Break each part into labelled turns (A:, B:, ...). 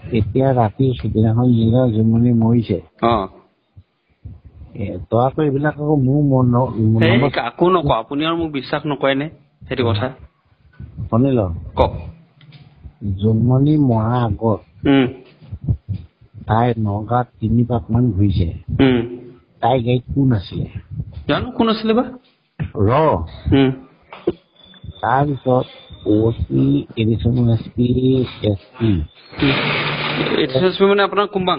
A: এতিয়া ৰাতি সিদিনাখন যিদিনা জুমনি মৰিছে তই আকৌ এইবিলাক আকৌ মোৰ মনত
B: কাকো নকওঁ আপুনি আৰু মোক বিশ্বাস নকৰেনে সেইটো কথা
A: শুনি ল
B: কওক
A: জুমনি মৰা আগত তাই নগাঁৱত 3 পাক মান ঘূৰিছে তাই গাড়ীত কোন আছিলে
B: জানো কোন আছিলে বা
A: তাৰপিছত OC এডিশ্যনেল SP
B: মানে আপোনাৰ কুম্বাং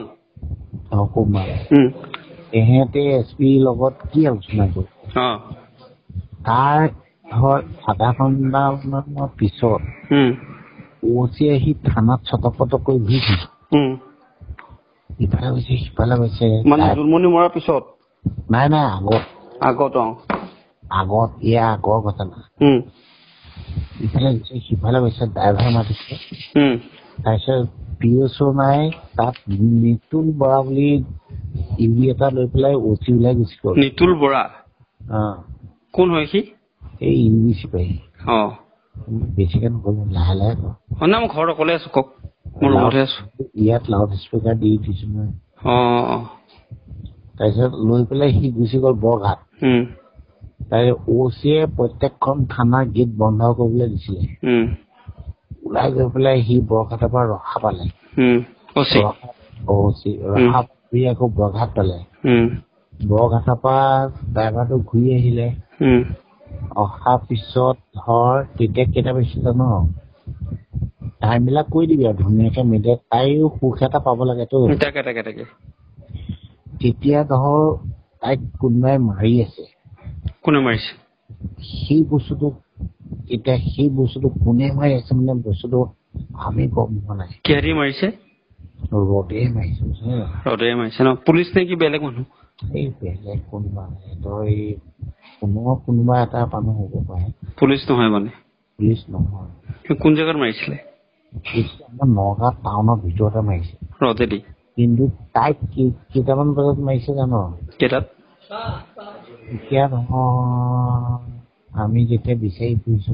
A: তেহেঁতে SP লগত কি আলোচনা কৰে তাৰ আধা ঘণ্টামানৰ পিছত OC আহি থানাত ছটপট কৰি ঘূৰিছে ইফালে গৈছে সিফালে গৈছে
B: মানে জুলমনি মৰাৰ পিছত
A: নাই আগত ইয়াৰ আগৰ ঘটনা ইফালে গৈছে সিফালে গৈছে ড্ৰাইভাৰ মাতিছে তাৰপিছত PSO নাই তাত নিতুল বৰা বুলি ইভি এটা লৈ পেলাই OC ওলাই গুচি গ'ল
B: নিতুল বৰা কোন হয় সি
A: এই ইভি চিপাহী বেছিকে নক'লো লাহে লাহে
B: না মই ঘৰত অকলে আছো কওক মোৰ ৰুমতে আছো
A: ইয়াত লাউড স্পীকাৰ দি দিছো মই তাৰপিছত লৈ পেলাই সি গুচি গ'ল বৰঘাট তাৰপিছত OCয়ে প্ৰত্যেকখন থানাৰ গেট বন্ধ কৰিবলৈ দিছিলে ওলাই গৈ পেলাই সি বৰঘাটৰ পৰা ৰখা পালে ৰখা কৰি আকৌ বৰঘাট পালে বৰঘাটৰ পৰা ড্ৰাইভাৰটো ঘূৰি আহিলে অহাৰ পিছত ধৰ তেতিয়া কেইটা পাইছে জানো টাইমবিলাক কৈ দিবি আৰু ধুনীয়াকে মিলে তাইও সুখ এটা পাব লাগেতো তেতিয়া ধৰ তাইক কোনোবাই মাৰি আছে
B: কোনে মাৰিছে
A: সেই বস্তুটো কোনে মাৰি আছে মানে বস্তুটো আমি গম পোৱা নাই
B: কিহেৰি মাৰিছে
A: ৰডে মাৰিছে
B: ন পুলিচ নে কি বেলেগ মানুহ
A: এই বেলেগ কোনোবা এটা মানুহ হ'ব পাৰে
B: পুলিচ নহয় মানে
A: পুলিচ নহয়
B: কোন জেগাত মাৰিছিলে
A: আমাৰ নগাঁও টাউনৰ ভিতৰতে মাৰিছে
B: ৰডেদি
A: কিন্তু তাইক কেইটামান বজাত মাৰিছে জানো
B: কেইটাত
A: এতিয়া নহয় আমি যেতিয়া বিচাৰি ফুৰিছো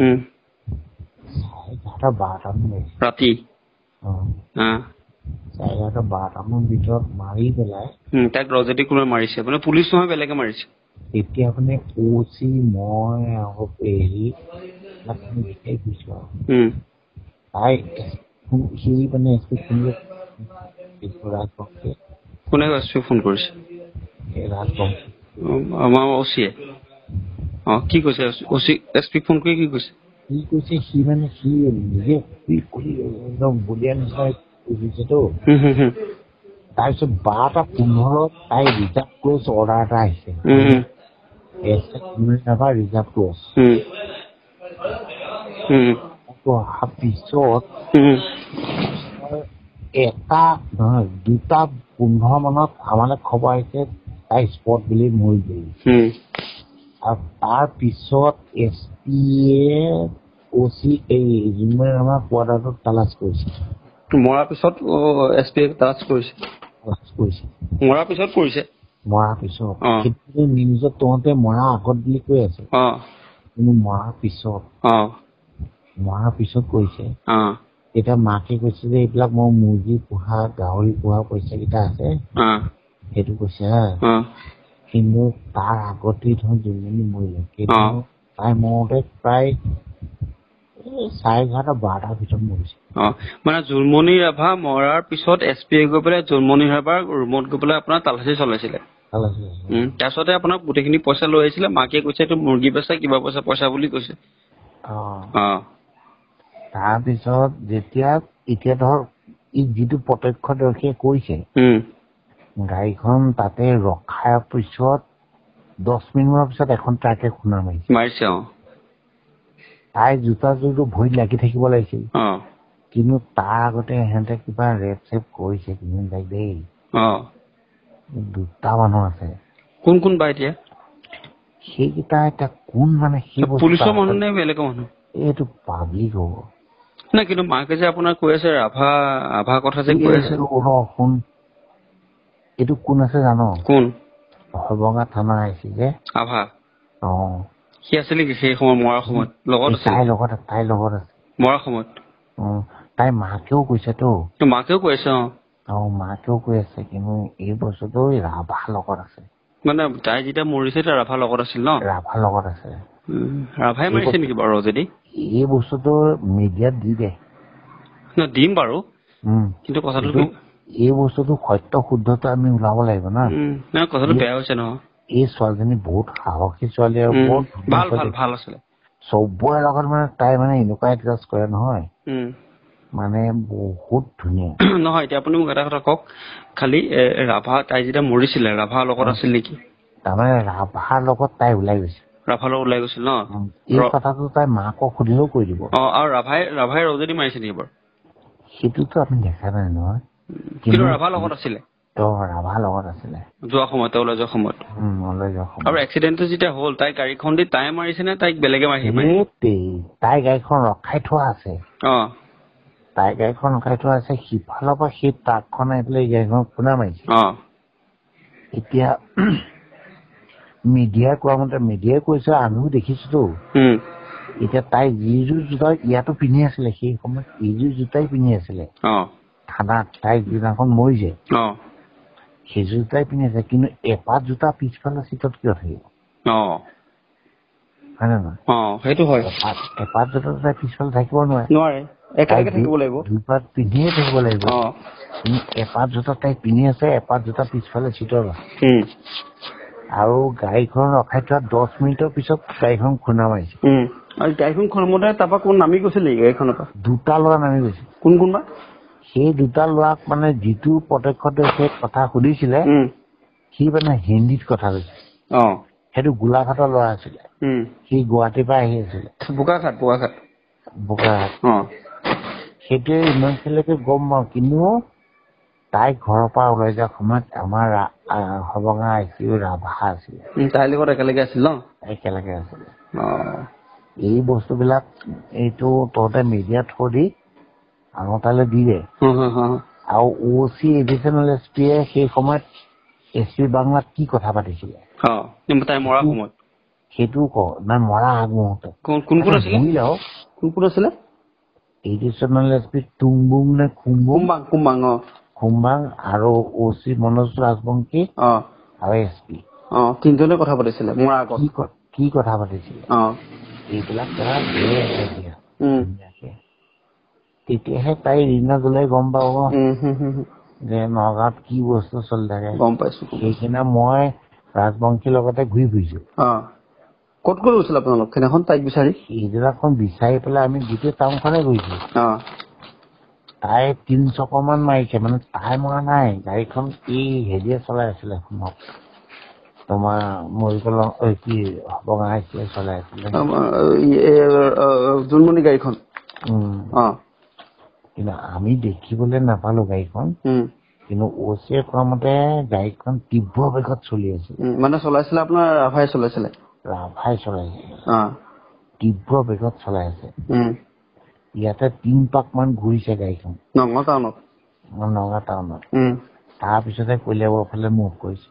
A: 11:30 মাৰিছে
B: ৰাতি
A: 11:30 ভিতৰত মাৰি পেলাই
B: তাইক ৰজেদি কোনোবাই মাৰিছে মানে পুলিচ নহয় বেলেগে মাৰিছে
A: তেতিয়া মানে OC মই আৰু পেহী বিচাৰি ফুৰিছো তাই সি মানে
B: কোনে ফোন কৰিছে আমাৰ OCয়ে কি কৈছে OC SP ফোন কৰি কি কৈছে
A: কি কৈছে সি নিজে একদম বলিয়া নিচিনা বুজিছেতো তাৰপিছত 12:15 তাই ৰিজাৰ্ভ ক্ল'জ অৰ্ডাৰ এটা আহিছে ৰিজাৰ্ভ ক্ল'জ অহাৰ পিছত 2:15 মানত আমালৈ খবৰ আহিছে তাই স্পট বুলি মৰি গ'ল আৰু তাৰ পিছত SPয়ে OC এই জুমনি আমাৰ কোৱাৰ্টাৰটোত তালাচ কৰিছে
B: মৰাৰ পিছত SP তালাচ কৰিছে মৰাৰ পিছত কৰিছে
A: নিউজত তহঁতে মৰা আগত বুলি কৈ আছে কিন্তু মৰাৰ পিছত কৰিছে এতিয়া মাকে কৈছে যে এইবিলাক মই মুৰ্গী পোহা গাহৰি পোহা পইচা কেইটা আছে সেইটো কৈছে কিন্তু তাৰ আগতেই ধৰ জুমনি মৰিলে তাই মৰতে প্ৰায় 11:30-12টাৰ ভিতৰত মৰিছে
B: মানে জুলমনি ৰাভা মৰাৰ পিছত SP গৈ পেলাই জুলমনি ৰাভাৰ ৰুমত গৈ পেলাই আপোনাৰ তালাচী চলাইছিলে তাৰপিছতে আপোনাক গোটেইখিনি পইচা লৈ আহিছিলে মাকে কৈছে এইটো মুৰ্গী বেচা কিবা পইচা বুলি কৈছে
A: তাৰপিছত এতিয়া ধৰ যিটো প্ৰত্যক্ষদৰ্শীয়ে কৈছে গাড়ীখন তাতে ৰখাৰ পিছত 10 মিনিটৰ পিছত এখন ট্ৰাকে খুন্দা মাৰিছে তাই জোতাযোৰটো ভৰিত লাগি থাকিব লাগিছিল কিন্তু তাৰ আগতে সিহঁতে কিবা ৰেপ চেপ কৰিছে কিন্তু দেই 2টা মানুহ আছে
B: কোন বা এতিয়া
A: সেইকেইটা এতিয়া কোন মানে
B: পুলিচৰ মানুহ নে বেলেগ মানুহ
A: এইটো পাব্লিক হ'ব
B: না কিন্তু মাকে যে আপোনাৰ কৈ আছে ৰাভা কথা যে কৈ আছে
A: শুন এইটো কোন আছে জানো
B: কোন
A: হৰবঙা থানা আহিছে যে
B: আভা সি আছিল নেকি সেই সময় মৰাৰ সময়ত লগত আছে তাইৰ লগত আছে মৰাৰ সময়ত
A: তাই মাকেও কৈছেতো
B: মাকেও কৈছে
A: মাকেও কৈ আছে কিন্তু এই বস্তুটো ৰাভা লগত আছে
B: মানে তাই যেতিয়া মৰিছে তাই ৰাভা লগত আছিল ন
A: ৰাভা লগত আছে
B: ৰাভাই মাৰিছে নেকি বাৰু যদি
A: এই বস্তুটো মিডিয়াত দি দে
B: দিম বাৰু কিন্তু কথাটো
A: এই বস্তুটো সত্য শুদ্ধটো আমি ওলাব লাগিব না
B: কথাটো বেয়া হৈছে নহয়
A: এই ছোৱালীজনী বহুত সাহসী ছোৱালী আৰু বহুত
B: ভাল আছিলে
A: চবৰে লগত মানে তাই মানে এনেকুৱা এডজাষ্ট কৰে নহয় মানে বহুত ধুনীয়া
B: নহয় এতিয়া আপুনি মোক এটা কথা কওক খালি ৰাভা তাই যেতিয়া মৰিছিলে ৰাভাৰ লগত আছিল নেকি
A: তাৰমানে ৰাভাৰ লগত তাই ওলাই গৈছে
B: ৰাভাৰ লগত ওলাই গৈছিল ন
A: এই কথাটো তাই মাকক সুধিলেও কৈ দিব
B: আৰু ৰাভাই ৰজনী মাৰিছে নেকি বাৰু
A: সেইটোতো আমি দেখা নাই নহয়
B: কিন্তু ৰাভাৰ লগত আছিলে
A: ৰাভাৰ লগত আছিলে
B: যোৱা সময়ত ওলাই যোৱা সময়ত আৰু এক্সিডেণ্টটো যেতিয়া হ'ল তাই গাড়ীখন দি তাই মাৰিছে নে তাইক বেলেগে মাৰিছে
A: তাই গাড়ীখন ৰখাই থোৱা আছে তাই গাড়ীখন ৰখাই থোৱা আছে সিফালৰ পৰা সেই ট্ৰাকখন আহি পেলাই গাড়ীখন খুন্দা মাৰিছে এতিয়া মিডিয়াই কোৱা মতে মিডিয়াই কৈছে আমিও দেখিছোতো এতিয়া তাই যিযোৰ জোতা ইয়াতো পিন্ধি আছিলে সেই সময়ত এইযোৰ জোতাই পিন্ধি আছিলে থানাত তাই যিদিনাখন মৰিছে সেইযোৰ জোতাই পিন্ধি আছে কিন্তু এপাত জোতা পিছফালে চিটত কিয় থাকিব হয় নে নহয়
B: সেইটো হয়
A: এপাত জোতা তাই পিছফালে থাকিব নোৱাৰে দুপাত পিন্ধিয়ে থাকিব লাগিব কিন্তু এপাত জোতা তাই পিন্ধি আছে এপাত জোতা পিছফালে চিটত আৰু গাড়ীখন ৰখাই থোৱা 10 মিনিটৰ পিছত গাড়ীখন খুন্দা মাৰিছে
B: গাড়ীখন খুন্দোতে তাৰপৰা কোন নামি গৈছিল নেকি গাড়ীখনৰ পৰা
A: দুটা ল'ৰা নামি গৈছে
B: কোনবা
A: সেই দুটা ল'ৰাক মানে যিটো প্ৰত্যক্ষদৰ্শীয়ে কথা সুধিছিলে সি মানে হিন্দীত কথা কৈছে সেইটো গোলাঘাটৰ ল'ৰা আছিলে সি গুৱাহাটীৰ পৰা আহি আছিলে
B: বোকাখাট
A: সেইটোৱে ইমানখিনিলৈকে গম পাওঁ কিন্তু তাই ঘৰৰ পৰা ওলাই যোৱাৰ সময়ত আমাৰ হবঙা ICU ৰাভা আছিলে
B: তাইৰ লগত একেলগে আছিল ন
A: একেলগে আছিলে এই বস্তুবিলাক এইটো তহঁতে মিডিয়াত থৈ আমাৰ তালৈ দি দে আৰু OC এডিচনেল SPয়ে সেই সময়ত SP বাংলাত কি কথা পাতিছিলে
B: তাই মৰা সময়ত
A: সেইটোও ক নাই মৰা আগমুহূৰ্তত
B: কোন আছিলে
A: এডিচনেল SP টুংবুং নে খুম্বাং আৰু OC মনোজ ৰাজবংশী আৰু SP
B: তিনিজনে কথা পাতিছিলে মৰা আগত
A: কি কথা পাতিছিলে এইবিলাক তেতিয়াহে তাই ৰীনা গ'লে গম পাব যে নগাঁৱত কি বস্তু চলি থাকে
B: গম পাইছো
A: সেইদিনা মই ৰাজবংশীৰ লগতে ঘূৰি ফুৰিছো
B: ক'ত গৈছিল আপোনালোক সেইদিনাখন তাইক বিচাৰি
A: সেইদিনাখন বিচাৰি পেলাই আমি গোটেই টাউনখনে ঘূৰিছো তাই 3 চকমান মাৰিছে মানে তাই মৰা নাই গাড়ীখন এই হেৰিয়ে চলাই আছিলে তোমাৰ মৰিকলং কি হবঙা ICয়ে চলাই আছিলে
B: জোনমণি গাড়ীখন
A: কিন্তু আমি দেখিবলৈ নাপালো গাড়ীখন কিন্তু OCয়ে কোৱা মতে গাড়ীখন তীব্ৰ বেগত চলি আছিল
B: মানে চলাইছিলে আপোনাৰ ৰাভাই চলাইছিলে
A: তীব্ৰ বেগত চলাই আছে ইয়াতে 3 পাক মান ঘূৰিছে গাড়ীখন নগাঁও টাউনত তাৰপিছতে কলিয়াবৰ ফালে মুখ কৰিছে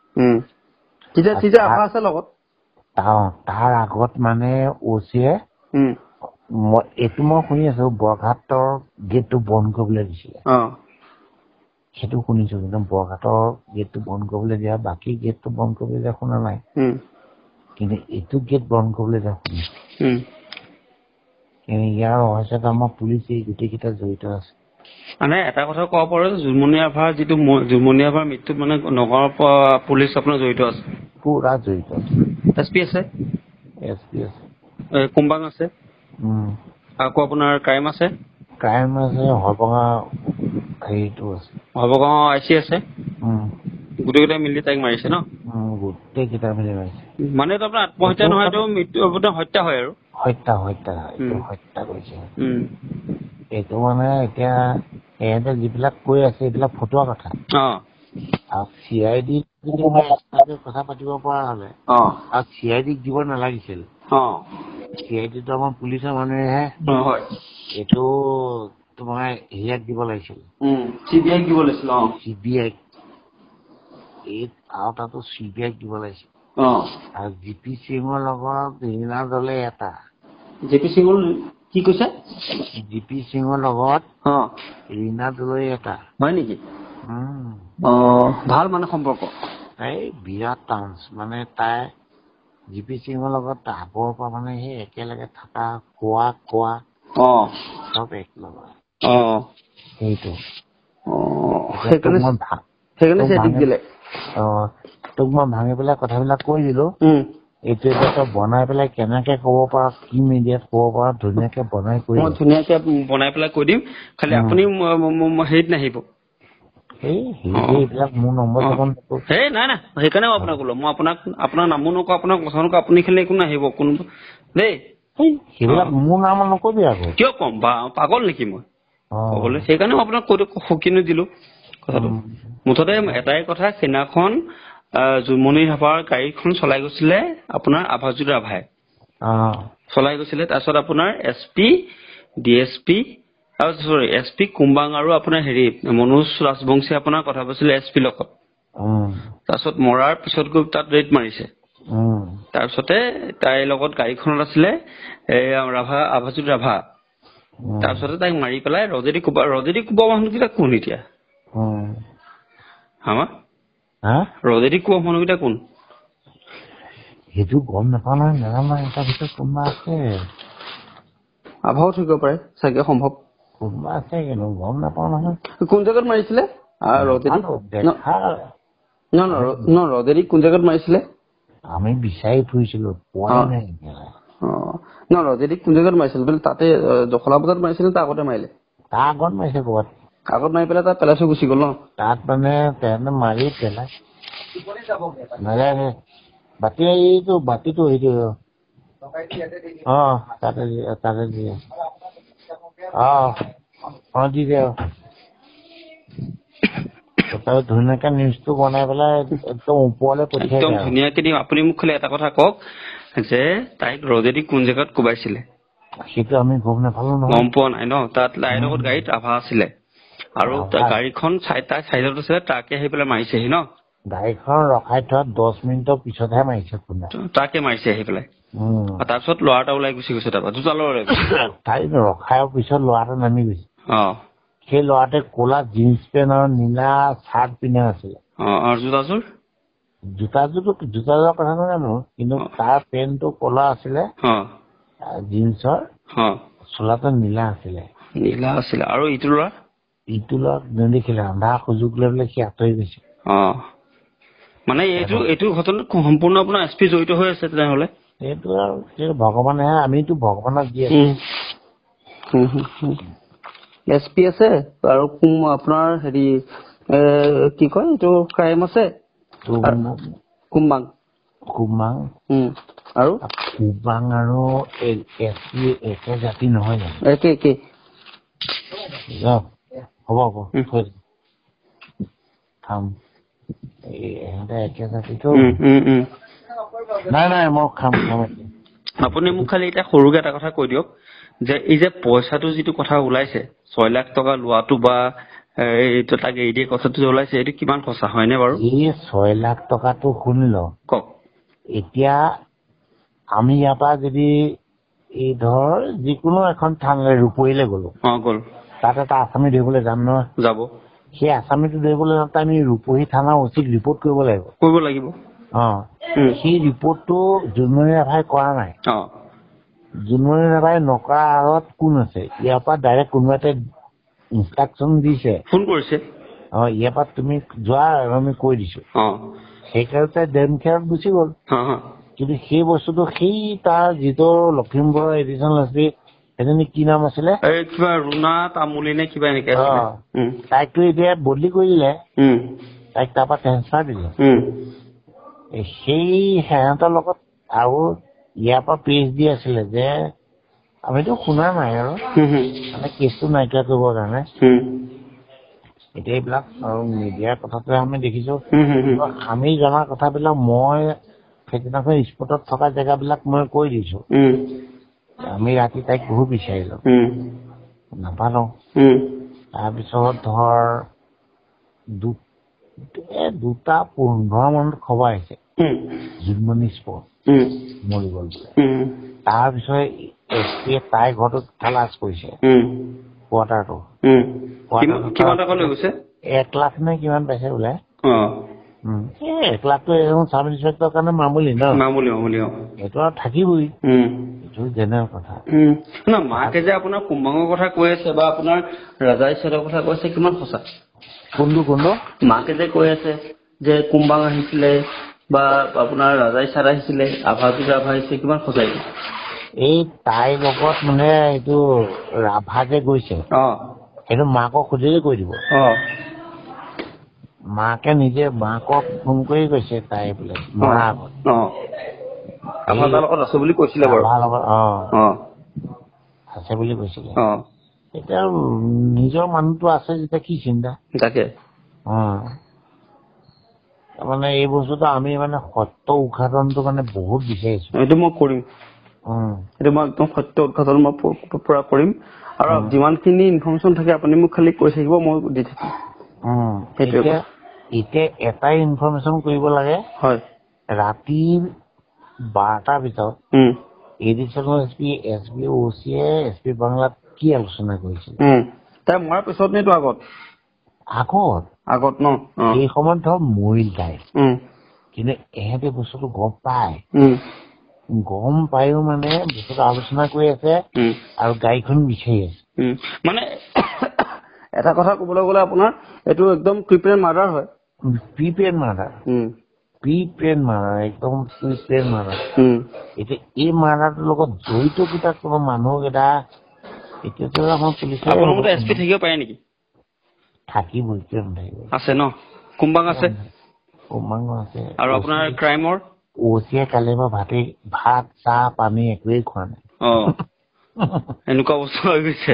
A: তাৰ আগত মানে OCয়ে এইটো মই শুনি আছো বৰঘাটৰ গেটটো বন্ধ কৰিবলৈ দিছিলে সেইটো শুনিছো কিন্তু বৰঘাটৰ গেটটো বন্ধ কৰিবলৈ দিয়া বাকী গেটটো বন্ধ কৰিবলৈ দিয়া শুনা নাই কিন্তু এইটো গেট বন্ধ কৰিবলৈ দিয়া শুনিছো কিন্তু ইয়াৰ ৰহস্যত আমাৰ পুলিচ এই গোটেইকেইটা জড়িত আছে
B: মানে এটা কথা ক'ব পাৰো জোনমণি ৰাভাৰ মৃত্যুত মানে নগৰৰ পুলিচ আপোনাৰ জড়িত আছে
A: পুৰা জড়িত
B: SP আছে কুম্বাং আছে আকৌ আপোনাৰ ক্ৰাইম আছে
A: হবঙা হেৰিটো আছে
B: হবঙা IC আছে গোটেইকেইটা মিলি তাইক মাৰিছে ন
A: গোটেইকেইটা মিলি মাৰিছে
B: মানে এইটো আপোনাৰ আত্মহত্যা নহয় এইটো মৃত্যু হত্যা হয় আৰু
A: হত্যা কৰিছে এইটো মানে এতিয়া এহেঁতে যিবিলাক কৈ আছে এইবিলাক ফটোৱা কথা আৰু CID কথা পাতিব পৰা হলে আৰু CIDক দিব নালাগিছিল CIDটো আমাৰ পুলিচৰ মানুহেহে এইটো তোমাৰ হেৰিয়াক দিব লাগিছিল
B: CBIক দিব লাগিছিল
A: CBIক আৰু তাতো CBIক দিব লাগিছিল আৰু GP সিঙৰ লগত ৰীনা দলে এটা
B: JP সিঙৰ কি কৈছে
A: জিপি সিঙৰ লগত ৰীনা দলৈ এটা
B: হয় নেকি ভাল মানে সম্পৰ্ক
A: এই বিৰাট টান্স মানে তাই জিপি সিঙৰ লগত আগৰ পৰা মানে সেই একেলগে থকা খোৱা চব এক লগত সেইটো তোক মই ভাঙি পেলাই কথাবিলাক কৈ দিলো এইটো এতিয়া তই বনাই পেলাই কেনেকে কব পাৰ কি মিডিয়াত কব পাৰ ধুনীয়াকে বনাই কৈ
B: মই ধুনীয়াকে বনাই পেলাই কৈ দিম খালি আপুনি হেৰিত নাহিব
A: এইবিলাক মোৰ নম্বৰ
B: নাই সেইকাৰণে আপোনাক ক'লো মই আপোনাৰ নামো নকওঁ আপোনাৰ কথা নকওঁ আপুনি খালি একো নাহিব কোন দেই
A: সেইবিলাক মোৰ নাম নকবি আকৌ
B: কিয় কম পাগল নেকি মই ক'বলৈ সেইকাৰণে আপোনাক সকিনো দিলো কথাটো মুঠতে এটাই কথা সেইদিনাখন জুমনি ৰাভাৰ গাড়ীখন চলাই গৈছিলে আপোনাৰ আভাজুৰ ৰাভাই চলাই গৈছিলে তাৰপিছত আপোনাৰ SP DSP SP কুম্বাং আৰু আপোনাৰ হেৰি মনোজ ৰাজবংশী আপোনাৰ কথা কৈছিলে SP লগত তাৰপিছত মৰাৰ পিছত গৈ তাত ৰেড মাৰিছে তাৰপিছতে তাইৰ লগত গাড়ীখনত আছিলে আভাজুৰ ৰাভা তাৰপিছতে তাইক মাৰি পেলাই ৰজেদি কোবা মানুহকেইটা কোন এতিয়া ৰজেদি কোৱা মানুহকেইটা কোন
A: সেইটো গম নাপাওঁ নহয় নাজানো তাৰ ভিতৰত কোনোবা আছে
B: আভাও থাকিব পাৰে চাগে সম্ভৱ
A: কোনোবা আছে কিন্তু গম নাপাওঁ নহয়
B: কোন জেগাত মাৰিছিলে ৰজেদি কোন জেগাত মাৰিছিলে
A: আমি বিচাৰি ফুৰিছিলো পোৱা নাই
B: ৰজেদি কোন জেগাত মাৰিছিল বোলে তাতে দখলা বজাত মাৰিছিলে তাৰ আগতে মাৰিলে
A: তাৰ আগত মাৰিছে ক'ৰবাত
B: আগত মাৰি পেলাই তাত পেলাই থৈ গুচি গ'ল ন
A: তাত মানে তেনে মাৰি পেলাই নাজানে বাতিটো সেইটো তাতে দিয়ে দি দে ধুনীয়াকে নিউজটো বনাই পেলাই একদম ওপৰলৈ পঠিয়াই একদম
B: ধুনীয়াকে দিম আপুনি মোক খালি এটা কথা কওক যে তাইক ৰজেদি কোন জেগাত কোবাইছিলে
A: সেইটো আমি গম নাপালো নহয়
B: গম পোৱা নাই ন তাত লাইৰ লগত গাড়ীত আভা আছিলে আৰু গাড়ীখন তাই চাইডত আছিলে তাকে আহি পেলাই মাৰিছেহি ন
A: গাড়ীখন ৰখাই থোৱা 10 মিনিটৰ পিছতহে মাৰিছে কোনে
B: তাকে মাৰিছে আহি পেলাই তাৰপিছত ল'ৰা এটা ওলাই গুচি গৈছে তাৰপৰা দুটা ল'ৰা ওলাই গৈছে
A: তাই ৰখাৰ পিছত ল'ৰাটো নামি গৈছে সেই ল'ৰাটোৱে ক'লা জিন্স পেণ্ট আৰু নীলা চাৰ্ট পিন্ধা আছিলে
B: আৰু
A: জোতাযোৰৰ কথা নাজানো কিন্তু তাৰ পেণ্টটো ক'লা আছিলে জিন্সৰ চোলাটো নীলা আছিলে
B: আৰু ইটো
A: ল'ৰা নেদেখিলে আন্ধাৰ সুযোগ লৈ পেলাই সি আঁতৰি গৈছে
B: মানে এইটো ঘটনাত সম্পূৰ্ণ আপোনাৰ SP জড়িত হৈ আছে তেনেহলে
A: এইটো আৰু ভগৱানেহে আমিতো ভগৱানক দি আছো
B: SP আছে আৰু আপোনাৰ হেৰি কি কয় এইটো ক্ৰাইম আছে কুম্বাং আৰু
A: কুম্বাং আৰু SP একে জাতি নহয় জানো
B: একে
A: হ'ব খাম একে জাতিটো নাই মই খাম
B: আপুনি মোক খালি এতিয়া সৰুকে এটা কথা কৈ দিয়ক যে এই যে পইচাটো যিটো কথা ওলাইছে 6 লাখ টকা লোৱাটো বা এইটো তাক এৰি দিয়ে কথাটো যে ওলাইছে এইটো কিমান সঁচা হয়নে বাৰু
A: এই 6 লাখ টকাটো শুনিল
B: কওক
A: এতিয়া আমি ইয়াৰ পৰা যদি এই ধৰ যিকোনো এখন থানালৈ ৰূপহীলৈ গ'ল তাত এটা আসামী ধৰিবলৈ যাম নহয়
B: যাব
A: সেই আসামীটো ধৰিবলৈ যাওঁতে আমি ৰূপহী থানা উচিত ৰিপৰ্ট কৰিব লাগিব সেই ৰিপৰ্টটো জুনমণি ৰাভাই কৰা নাই জুনমণি ৰাভাই নকৰা আগত কোন আছে ইয়াৰ পৰা ডাইৰেক্ট কোনোবা এটা ইনষ্ট্ৰাকশ্যন দিছে
B: ফোন কৰিছে
A: ইয়াৰ পৰা তুমি যোৱা আমি কৈ দিছো সেইকাৰণে ডেমখেৰত গুচি গ'ল কিন্তু সেই বস্তুটো সেই তাৰ যিটো লখিমপুৰৰ এডিশ্যন আছিল সেইজনী কি নাম আছিলে
B: কিবা ৰুণা তামুলী নে কিবা এনেকে
A: তাইকতো এতিয়া বদলি কৰি দিলে তাইক তাৰপৰা ট্ৰেন্সফাৰ দিলে সেই সিহঁতৰ লগত আৰু ইয়াৰ পৰা PhD আছিলে যে আমিতো শুনা নাই আৰু মানে কেছটো নাইকিয়া কৰিবৰ কাৰণে এতিয়া এইবিলাক আৰু মিডিয়াৰ কথাটো আমি দেখিছো আমি জনা কথাবিলাক মই সেইদিনাখন স্পটত থকা জেগাবিলাক মই কৈ দিছো আমি ৰাতি তাইক বহুত বিচাৰিলো নাপালো তাৰপিছত ধৰ 2:15 মানত খবৰ আহিছে জুনমণি স্পট মৰি গ'ল বোলে তাৰপিছত এছপিয়ে তাই ঘৰটো খালাচ কৰিছে কোৱাৰ্টাৰটো
B: কিমান টকা লৈ গৈছে
A: 1 লাখ নে কিমান পাইছে বোলে 1 লাখটো এজন চাব ইন্সপেক্টৰৰ কাৰণে মামুলি ন
B: মামুলি
A: এইটো আৰু থাকিবই এইটো জেনেৰেল কথা
B: মাকে যে আপোনাৰ কুম্বাঙৰ কথা কৈ আছে বা আপোনাৰ ৰাজাই চেৰৰ কথা কৈ আছে কিমান সঁচা
A: কোনটো
B: মাকে যে কৈ আছে যে কুম্বাং আহিছিলে বা আপোনাৰ ৰাজাই চাৰ আহিছিলে আভা আহিছে কিমান সঁচাই
A: এই তাইৰ লগত মানে এইটো ৰাভা যে গৈছে সেইটো মাকক খুজিলে কৈ দিব মাকে নিজে মাকক ফোন কৰি কৈছে তাই বোলে মাৰ আগত
B: লগত আছে বুলি কৈছিলে বাৰু
A: আছে বুলি কৈছিলে এতিয়া নিজৰ মানুহটো আছে যেতিয়া কি চিন্তা
B: তাকে
A: মানে এই বস্তুটো আমি মানে সত্য উদ্ঘাটনটো মানে বহুত বিচাৰিছো
B: এইটো মই কৰিম এইটো মই একদম সত্য উদ্ঘাটন মই পুৰা কৰিম আৰু যিমানখিনি ইনফৰমেশ্যন থাকে আপুনি মোক খালি কৈ থাকিব মই দি থাকিম
A: এতিয়া এটাই ইনফৰমেশ্যন কৰিব লাগে
B: হয়
A: ৰাতি 12টাৰ ভিতৰত এডিশ্যনেল এছপি OCয়ে এছপি বাংলাত কি আলোচনা কৰিছিল
B: তাই মৰাৰ পিছত নে আগত ন
A: এই সময়ত ধৰ মৰিল তাই কিন্তু এহেঁতে বস্তুটো গম পায়ো মানে বস্তুটো আলোচনা কৰি আছে আৰু গাড়ীখন বিচাৰি আছে
B: মানে এটা কথা ক'বলৈ গ'লে আপোনাৰ এইটো একদম প্ৰিপেয়াৰ মাৰ্ডাৰ হয়
A: প্ৰিপেয়াৰ মাৰ্ডাৰ একদম প্ৰিপেয়াৰ মাৰ্ডাৰ এতিয়া এই মাৰ্ডাৰটোৰ লগত জড়িত কিটা কোনো মানুহ এটা এতিয়াতো আমাৰ পুলিচে
B: এছপি থাকিব পাৰে নেকি
A: থাকিবই কিয় নাথাকিব
B: আছে ন কুম্বাং আছে আৰু আপোনাৰ ক্ৰাইমৰ
A: OCয়ে কালি মই ভাত চাহ পানী একোৱেই খোৱা নাই
B: এনেকুৱা বস্তু হৈ গৈছে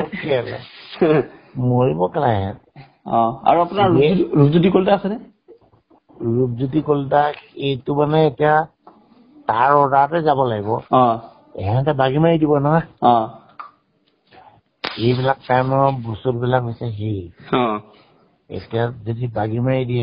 A: মৰিব কেলাই
B: আৰু আপোনাৰ ৰূপজ্যোতি কলিতা আছেনে
A: ৰূপজ্যোতি কলিতা এইটো মানে এতিয়া তাৰ অৰ্ডাৰতে যাব লাগিব এহেঁতে বাগি মাৰি দিব নহয় এইবিলাক টাইমৰ বস্তুবিলাক হৈছে সেই এতিয়া যদি বাগি মাৰি দিয়ে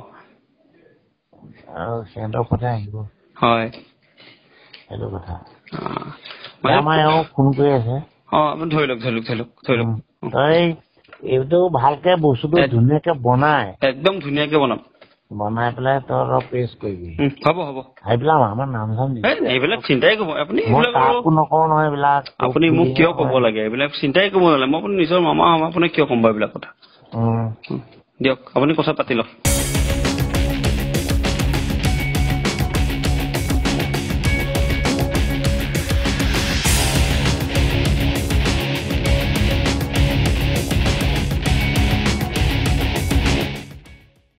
A: আৰু সিহঁতৰ কথা আহিব
B: হয়
A: সেইটো কথা আমাৰ এওঁ ফোন কৰি আছে
B: ধৰি লওক
A: তই এইটো ভালকে বস্তুটো ধুনীয়াকে
B: একদম ধুনীয়াকে
A: বনাই পেলাই তই অলপ পেষ্ট কৰিবি
B: হ'ব
A: এইবিলাক আমাৰ নাম চাম
B: এইবিলাক চিন্তাই কৰিব আপুনি
A: নকৰো নহয় এইবিলাক
B: আপুনি মোক কিয় ক'ব লাগে এইবিলাক চিন্তাই কৰিব নালাগে মই আপুনি নিজৰ মামা আপোনাক কিয় ক'ম বাৰু এইবিলাক কথা দিয়ক আপুনি কথা পাতি লওক